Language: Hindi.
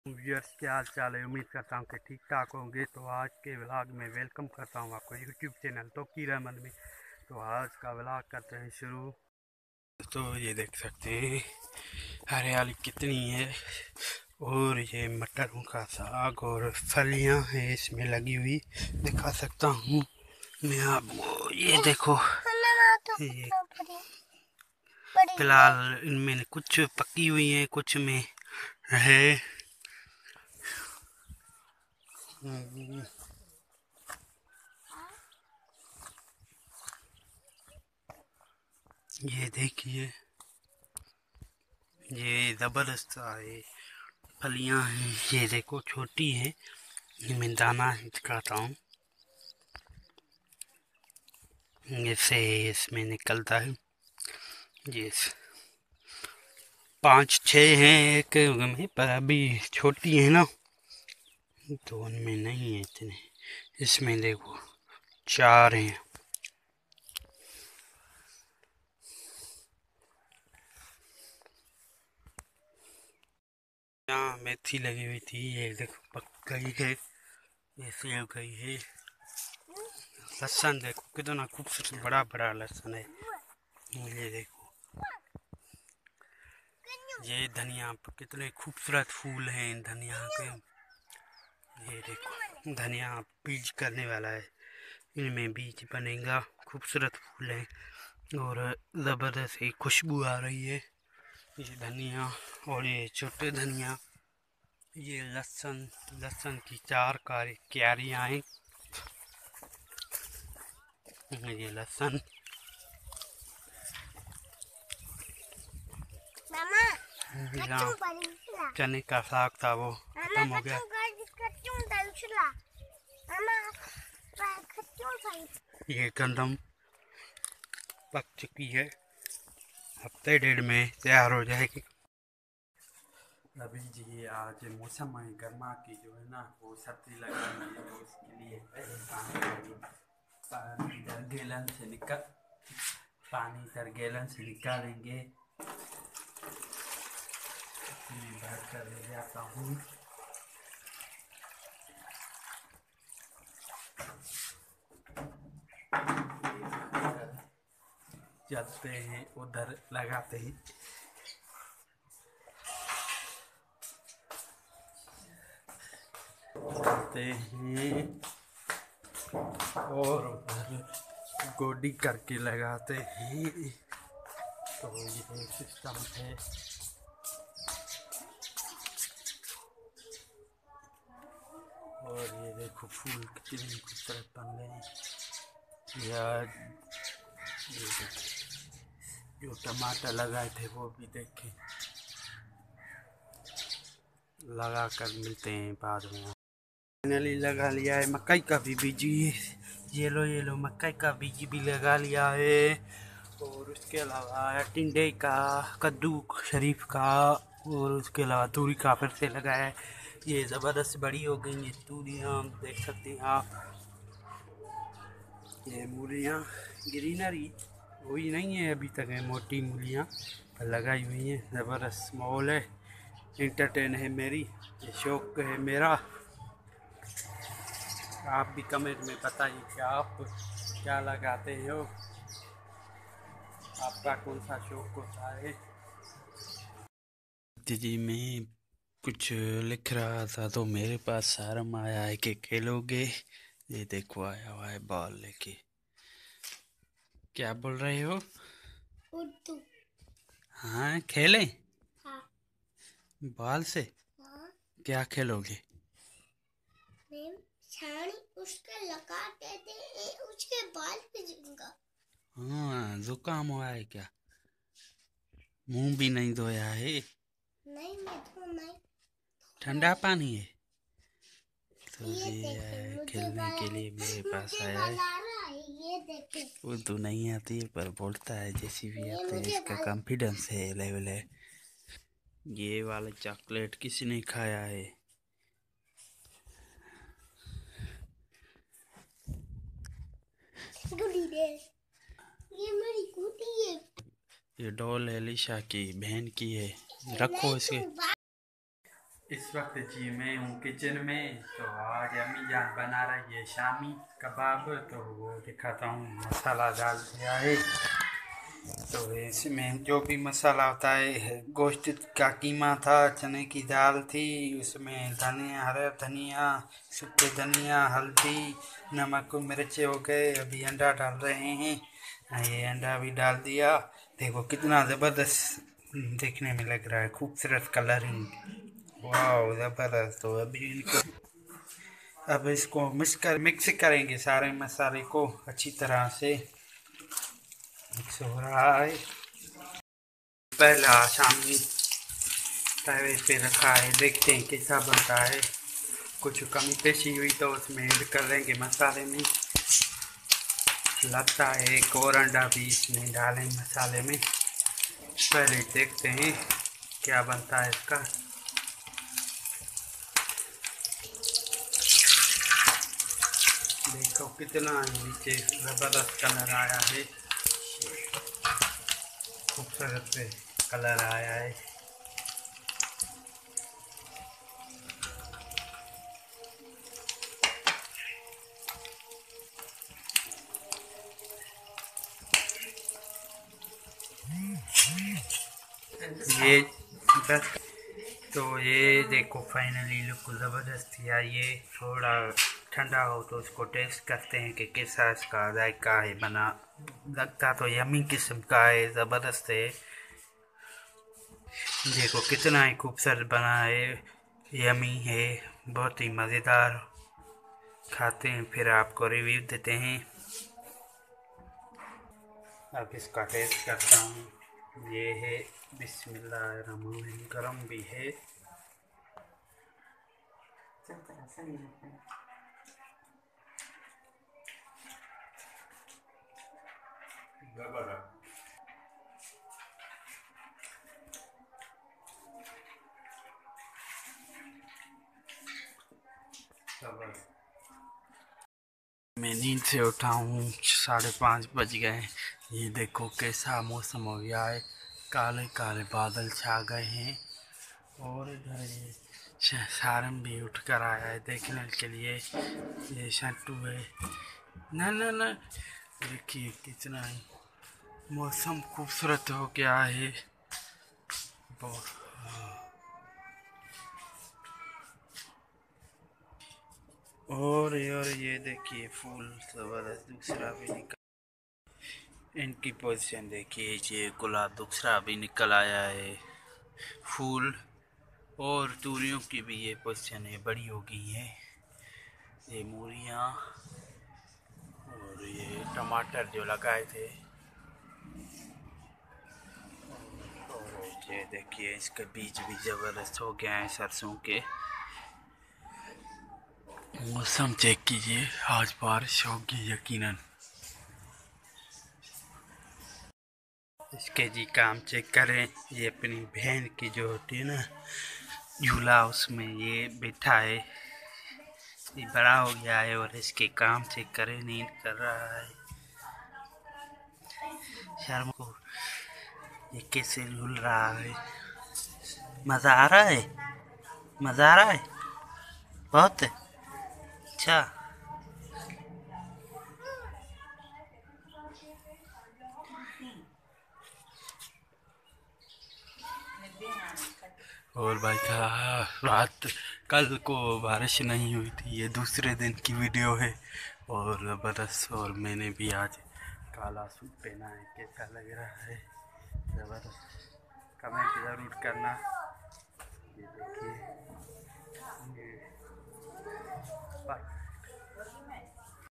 व्यूअर्स, क्या हाल चाल है। उम्मीद करता हूँ कि ठीक ठाक होंगे। तो आज के व्लॉग में वेलकम करता हूँ आपको यूट्यूब चैनल तोकीर अहमद में। तो आज का व्लॉग करते हैं शुरू। तो ये देख सकते हैं हरियाली कितनी है, और ये मटरों का साग और फलियां हैं इसमें लगी हुई, दिखा सकता हूँ मैं आपको। ये देखो, ये फिलहाल इनमें कुछ पकी हुई है, कुछ में है। ये देखिए, ये जबरदस्त है फलियां हैं। ये देखो छोटी है, इनमें दाना दिखाता हूँ, जैसे इसमें निकलता है। ये 5-6 हैं एक में, पर अभी छोटी है ना, तो उनमें नहीं है इतने। इसमें देखो 4 हैं। यहाँ मेथी लगी हुई थी, ये देखो पक गई है। ये सेव गई है। लहसुन देखो कितना खूबसूरत बड़ा बड़ा लहसुन है। ये देखो, ये धनिया कितने खूबसूरत फूल हैं इन धनिया के। ये देखो, धनिया बीज करने वाला है, इनमें बीज बनेगा। खूबसूरत फूल है और ज़बरदस्त ही खुशबू आ रही है। ये धनिया और ये छोटे धनिया, ये लहसुन, लहसुन की 4 क्यारियाँ हैं। ये लहसुन, चने का साग था वो खत्म हो गया। ये गंदम पक चुकी है, हफ्ते 1.5 में तैयार हो जाएगी। अभी जी आज मौसम है गर्मा की, जो है ना वो सर्दी लग रही है, तो उसके लिए पानी इधर गैलन से निकालेंगे। भर कर ले जाता हूँ। चलते हैं उधर, लगाते हैं। चलते हैं और उधर गोडी करके लगाते हैं। तो ये सिस्टम है। और ये देखो फूल कितने खूबसूरत बन गए हैं। यार ये जो टमाटर लगाए थे वो भी देखें, लगा कर मिलते हैं बाद में। फाइनली लगा लिया है मकई का भी बीज। ये लो मकई का बीज भी लगा लिया है। और उसके अलावा टिंडे का, कद्दू शरीफ का, और उसके अलावा तूरी का फिर से लगाया है। ये ज़बरदस्त बड़ी हो गई ये तूरियाँ, देख सकते हैं आप। ये मूलियाँ ग्रीनरी हुई नहीं है अभी तक, है मोटी मूलियाँ लगाई हुई हैं। ज़बरदस्त माहौल है, इंटरटेन है मेरी, ये शौक है मेरा। आप भी कमेंट में बताइए कि आप क्या लगाते हो, आपका कौन सा शौक होता है। जी मैं कुछ लिख रहा था तो मेरे पास शर्म आया है कि खेलोगे। ये देखो आया हुआ है बॉल लेके। क्या बोल रहे हो? उर्दू। हाँ खेलें? हाँ। बॉल से? हाँ। क्या खेलोगे? मैं छानी उसके लगा देते हैं, उसके बाल भेजूंगा। हाँ, जुकाम हुआ है क्या? मुंह भी नहीं धोया है? नहीं मैं तो नहीं। ठंडा पानी है? तो ये खेलने के लिए मेरे पास आया है। उर्दू नहीं आती है पर बोलता है जैसी भी आती है, इसका कॉन्फिडेंस है, लेवल है। ये वाला चॉकलेट किसी ने खाया है? ये मेरी कुटी है। ये डॉल एलिशा की बहन की है, रखो इसे। इस वक्त जी मैं हूँ किचन में। तो आज अम्मी जान बना रही है शामी कबाब। तो वो दिखाता हूँ, मसाला डाल दिया है। तो इसमें जो भी मसाला होता है, गोश्त का कीमा था, चने की दाल थी, उसमें धनिया, हरा धनिया, सूखे धनिया, हल्दी, नमक, मिर्च हो गए। अभी अंडा डाल रहे हैं। ये अंडा भी डाल दिया। देखो कितना ज़बरदस्त देखने में लग रहा है, खूबसूरत कलरिंग। वाह ज़बरदस्त। तो अभी इनको, अब इसको मिक्स करेंगे सारे मसाले को अच्छी तरह से। मिक्स हो रहा है। पहला शामी तवे पे रखा है, देखते हैं कैसा बनता है। कुछ कमी पेशी हुई तो उसमें ऐड कर देंगे मसाले में। लगता है एक और अंडा भी इसमें डालें मसाले में। पहले देखते हैं क्या बनता है इसका। देखो कितना नीचे ज़बरदस्त कलर आया है, खूबसूरत कलर आया है। ये बस, तो ये देखो फाइनली लुक ज़बरदस्त है। ये थोड़ा ठंडा हो तो उसको टेस्ट करते हैं कि कैसा इसका जायका है बना। लगता तो यमी किस्म का है, ज़बरदस्त है। देखो कितना ही खूबसूरत बना है, यमी है, बहुत ही मज़ेदार। खाते हैं फिर आपको रिव्यू देते हैं। अब इसका टेस्ट करता हूँ। ये है, बिस्मिल्लाहिर्रहमानिर्रहीम, गरम भी है। मैं नींद से उठा हूँ, 5:30 बज गए हैं। ये देखो कैसा मौसम हो गया है, काले काले बादल छा गए हैं। और इधर ये सारम भी उठ कर आया है देखने के लिए। ये शंटू है। ना ना ना, देखिए कितना ही मौसम खूबसूरत हो गया है। बहुत। और ये देखिए फूल ज़बरदस्त दूसरा भी निकल, इनकी पोजीशन देखिए। ये गुलाब दूसरा भी निकल आया है फूल। और तूरियों की भी ये पोजीशन है, बड़ी हो गई है ये मूरियाँ। और ये टमाटर जो लगाए थे। और ये देखिए इसके बीज भी ज़बरदस्त हो गया है सरसों के। मौसम चेक कीजिए, आज बारिश होगी यकीनन। इसके जी काम चेक करें। ये अपनी बहन की जो होती है ना झूला, उसमें ये बैठा है। ये बड़ा हो गया है और इसके काम चेक करें, नींद कर रहा है शर्म को। ये कैसे झूल रहा है, मज़ा आ रहा है, मज़ा आ रहा है बहुत। अच्छा, और भाई का रात कल को बारिश नहीं हुई थी, ये दूसरे दिन की वीडियो है। और ज़बरदस्त। और मैंने भी आज काला सूट पहना है, कैसा लग रहा है, ज़बरदस्त। कमेंट ज़रूर करना। ये देखिए